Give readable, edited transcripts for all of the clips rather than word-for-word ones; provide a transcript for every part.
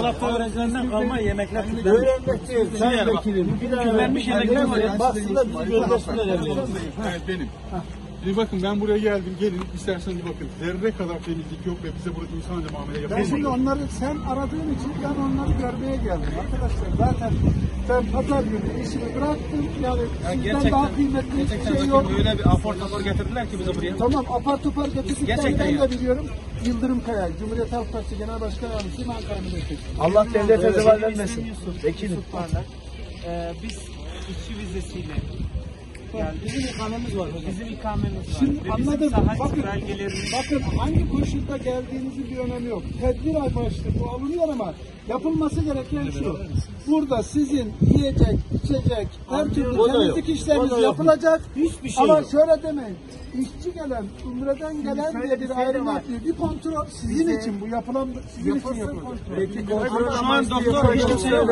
tarafta öğrencilerinden kalma yemekler. Öğrenmek değil. Sayın Vekilim. Vermiş yemekler var ya. Baksınlar bizi gözleşmeler evlerim. Evet benim. Şimdi bakın ben buraya geldim, gelin isterseniz bakın. Zerre kadar temizlik yok ve bize burada insanca muamele yapılıyor. Ben şimdi onları sen aradığın için ben onları görmeye geldim arkadaşlar. Zaten ben pazar günü işimi bıraktım. Yani sizden daha kıymetli bir şey yok. Böyle bir apar topar getirdiler ki bize buraya. Tamam apar topar getirdikten Gerçekten ben de biliyorum. Yıldırım Kaya, Cumhuriyet Halk Partisi Genel Başkan Yardımcısı Ankara Milletvekili. Allah devlete zeval vermesin. Vekilim. Biz işçi vizesiyle yani bizim ikamemiz var. Bizim ikamemiz var. Şimdi anladım. Bakın belgelerimiz... hangi koşulda geldiğinizin bir önemi yok. Tedbir amaçlı bu alınıyor ama yapılması gereken şu. Burada sizin yiyecek, içecek, her türlü temizlik işleriniz yapılacak. Hiçbir şey ama yok. şöyle demeyin. İşçi gelen, Umre'den gelen diye bir ayrım yapıyor. Bir kontrol sizin için bu yapılan, sizin için yapılıyor. Peki Şu an doktor hiç kimse yok.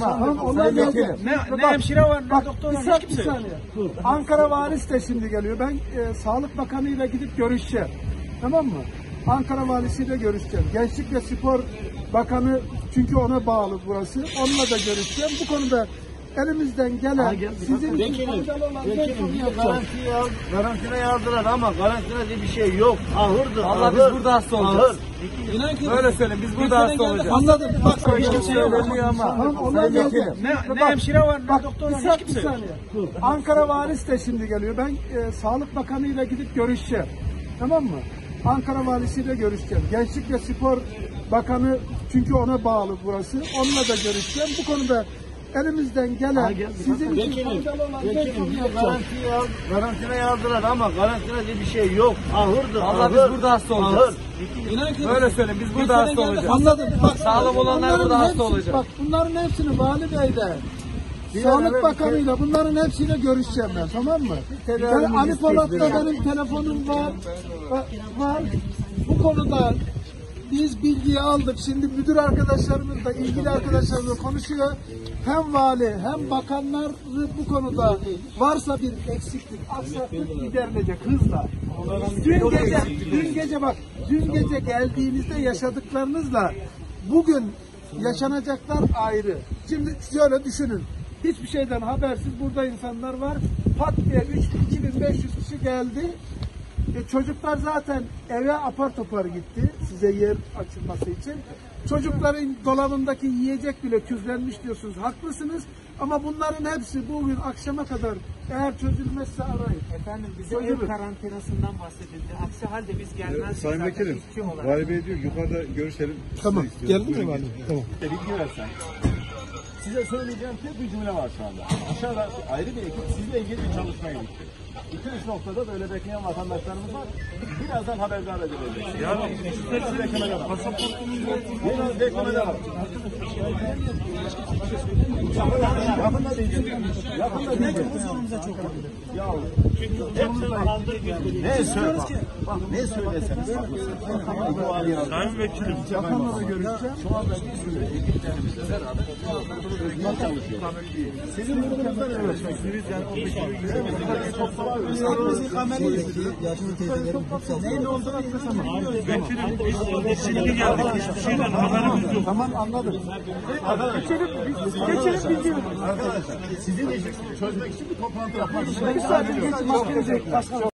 Ne hemşire var, ne doktor var, hiç kimse yok. Ankara Valisi de şimdi geliyor. Ben Sağlık Bakanı ile gidip görüşeceğim. Tamam mı? Ankara Valisi'yle görüşeceğim. Gençlik ve Spor Bakanı çünkü ona bağlı burası. Onunla da görüşeceğim. Bu konuda elimizden gelen sizin için faydalı olan Karantina yazdılar ama karantina diye bir şey yok. Ahırdır. Allah biz burada hasta olacağız. Böyle söyleyeyim, biz burada hasta olacağız. Anladım. Bak Hiç kimse yok. Ne hemşire var, ne doktor var, hiç kimse yok. Ankara Valisi de şimdi geliyor. Ben Sağlık Bakanı ile gidip görüşeceğim. Tamam mı? Ankara Valisi ile görüşeceğim. Gençlik ve Spor Bakanı çünkü ona bağlı burası. Onunla da görüşeceğim. Bu konuda elimizden gelen sizin için faydalı olan karantina yazdılar ama karantina diye bir şey yok. Ahırdır. Allah biz burada hasta olacağız. Böyle söyleyeyim, biz burada hasta olacağız. Anladım. Bak, sağlam olanlar burada hasta olacak. Bak bunların hepsini Vali Bey'de, Sağlık Bakanı'yla bunların hepsiyle görüşeceğim ben, tamam mı? Ben Ali Polat'la benim telefonum var. Bu konuda biz bilgiyi aldık. Şimdi müdür arkadaşlarımız da ilgili arkadaşlarımızla konuşuyor. Hem vali hem bakanlar bu konuda varsa bir eksiklik, aksaklık giderilecek hızla. Dün gece geldiğinizde yaşadıklarınızla bugün yaşanacaklar ayrı. Şimdi şöyle düşünün. Hiçbir şeyden habersiz burada insanlar var. Pat diye 2500 kişi geldi. Çocuklar zaten eve apar topar gitti size yer açılması için. Çocukların dolabındaki yiyecek bile küzlenmiş diyorsunuz. Haklısınız ama bunların hepsi bugün akşama kadar eğer çözülmezse arayın. Efendim bize ev karantinasından bahsedildi. Aksi halde biz gelmezdik. Sayın Vekilim, Vali Bey diyor yukarıda görüşelim. Tamam. Geldi mi Vali? Tamam. Bilgi versen. Size söyleyeceğim tek bir cümle var şu anda. Aşağıda ayrı bir ekip sizle ilgili bir çalışmaya gitti. 2-3 noktada böyle bekleyen vatandaşlarımız var. Birazdan haberdar edileceğiz. Ya biraz beklemede var. Biraz beklemede var. Yakında değil. Yakında değil. Ya ne söyle? Bak ne söyleseniz haklısınız. Sayın Vekilim. Bakanla da görüşeceğim. Şu anda bir sürü ekiplerimizle beraber çalışıyoruz. Sizin durumunuzda ne görüşmeksiniz? Yani 15 Biz ikameliyiz. Yaşlı teyzelerin neyin olduğunu anlatamam. Vekilim biz şimdi geldik. Hiçbir şeyden haberimiz yok. Tamam anladım. Geçelim bildiğiniz. Arkadaşlar sizin işinizi çözmek için bir toplantı yapmak için. Bir saniye geç.